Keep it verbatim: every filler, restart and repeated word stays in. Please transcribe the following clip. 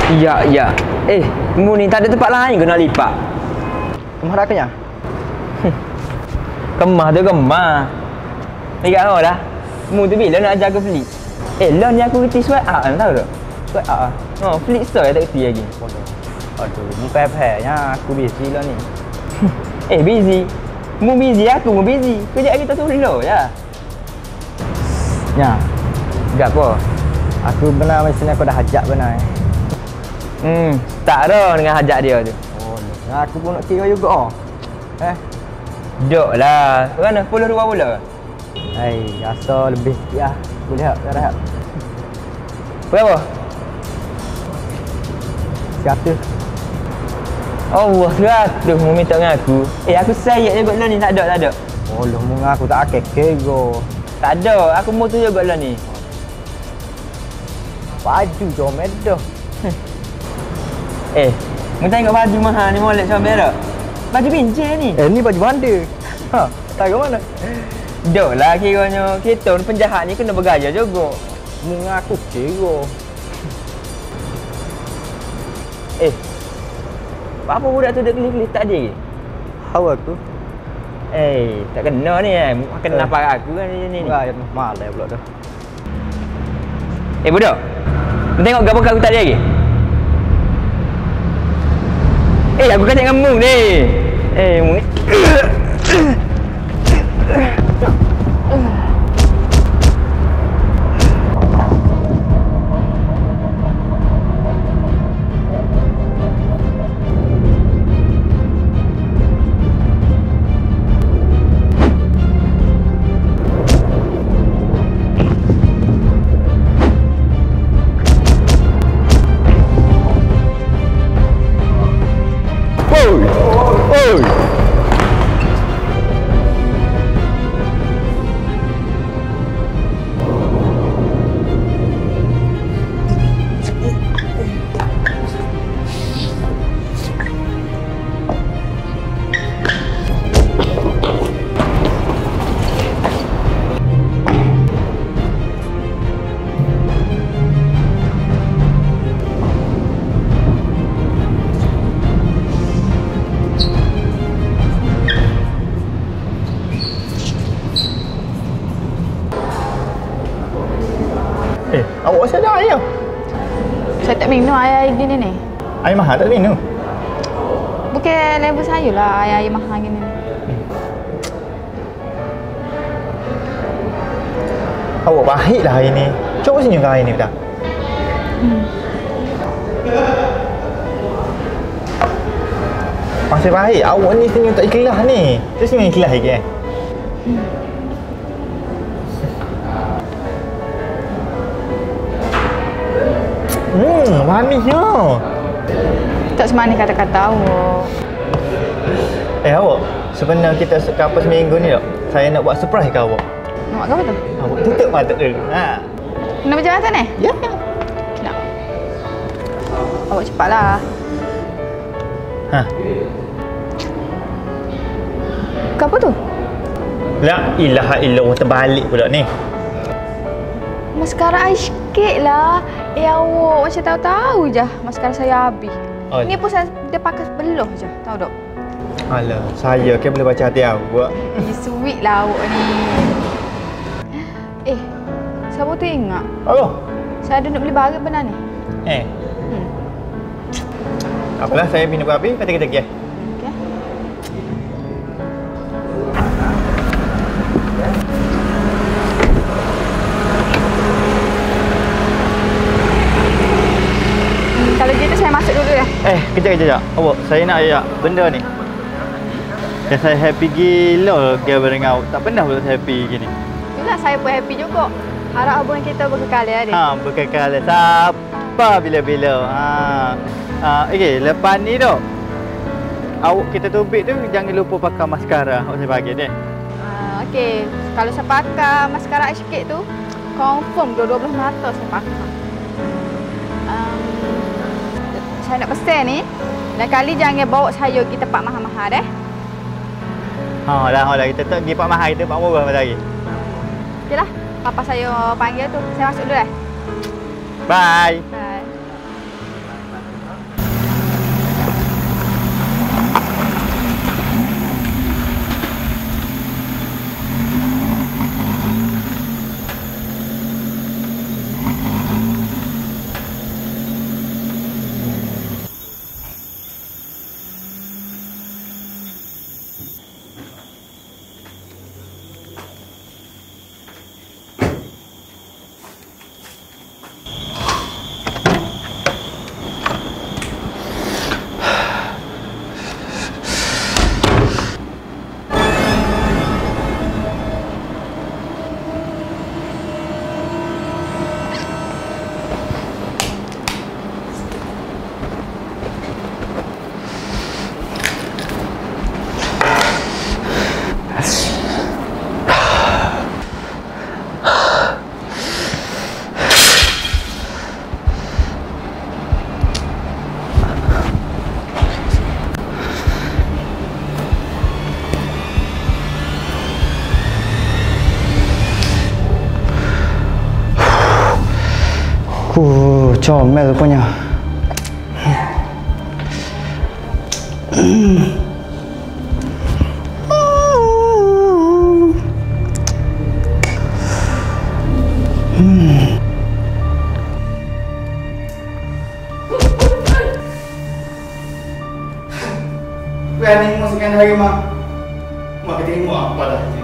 Ya, ya. Eh, mu ni tak ada tempat lain ke nak lipat? Kemah dah kenyang? Kemah tu kemah. Ingat kau dah. Mu tu bila nak ajar aku flick? Eh, lah ni aku kerti sweat up kan, tahu tak? Sweat up ah. Oh, flick store tak kerti lagi. Aduh, ni payah-payahnya aku busy lah ni. Eh, busy. Mu busy, aku mu busy. Kerja kita tu slow je. Ya. Enggak apa? Aku benar mesti aku dah hajak benar. Eh. Hmm, tak ada dengan hajak dia tu. Oh, nah, aku pun nak kira juga. Eh, duk lah. Mana? Puluh dua puluh? hai, rasa lebih sikit lah. Boleh tak? Tak ada tak? Berapa? Seratus. Allah, seratus mu minta dengan aku. Eh, aku sayat juga lah ni. Tak ada, tak ada. Oh, lu mengaku aku tak akek-kek go. Tak ada. Aku mau tu juga lah ni. Baju jom dah. Eh, mu tengok baju mahal ni molek comel tak? Baju bincang ni. Eh, ni baju bandar. Ha, tak ke mana? Duk lah kiranya. Kita penjahat ni kena bergaya juga. Mengaku kira. Eh, apa budak tu duk kelip-kelip tak ada lagi? Hawa aku. Eh, tak kena ni eh. Makan eh. Nampak aku kan ni ni. Wah, malai pula dah. Eh, budak. Mu tengok gambar kat aku tak ada lagi? Eh, aku kacau dengan mu ni. Eh, mu ni. Eh, awak masih ada air? Saya tak minum air gini ni. Air mahal tak minum? Bukan level saya lah air-air mahal gini ni. Awak baik lah hari ni. Cuba senyumkan air ni, betul? Hmm. Masih baik. Awak ni senyum tak ikhlas ni. Dia senyum ikhlas lagi eh? Hmm. Hmm, manisnya. Tak semanis kata-kata awak. Eh awak, sebenarnya kita kapal seminggu ni tak? Saya nak buat surprise ke awak? Nak buat apa tu? Awak tutup mata dulu. Ha. Nak macam mana ni? Ya. Nak. Awak cepatlah. Ha. Ke apa tu? La ilaha illallah, terbalik pula ni. Maskara air sikit lah. Eh awak macam tahu-tahu je maskara saya habis. Oh. Ni pun saya dia pakai sebelah je. Tahu tak? Alah, saya kan boleh baca hati awak. Eh, sweet lah awak ni. Eh, siapa tu ingat? Oh. Saya ada nak beli barang benar ni. Eh. Hmm. Apalah, saya minum kopi, kata kita pergi. Okey. Hmm, kalau gitu saya masuk dulu ya. Eh, kejap kejap. Awak, saya nak ayat benda ni. Dan saya happy gila kira dengan awak. Tak pernah pun saya happy gini. Itulah saya pun happy juga. Harap hubungan kita berkekal ya, adik. Ha, berkekal sampai bila-bila. Ha. Ha, okey, lepas ni tu. Awak kita tubik tu jangan lupa pakai maskara. Awak saya bagi deh. Uh, okey, kalau saya pakai maskara sikit tu, confirm dua belas mata saya pakai. Um, saya nak pesan ni, lain kali jangan bawa saya pergi tempat mahal-mahal deh. Ha, dah dah kita tak pergi Pak Mahal, kita Pak Murah masa lagi. Okeylah, papa saya panggil tu. Saya masuk dulu eh. Bye. Bye. Huh, comel punya. Berani masukkan hari mak. Mak kita tengok apa dah.